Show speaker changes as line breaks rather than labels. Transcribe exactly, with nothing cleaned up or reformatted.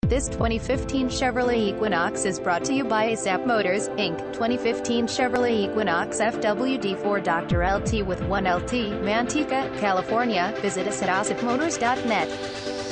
This twenty fifteen Chevrolet Equinox is brought to you by ASAP Motors, Incorporated twenty fifteen Chevrolet Equinox F W D for Doctor L T with one L T, Manteca, California. Visit us at asap motors dot net.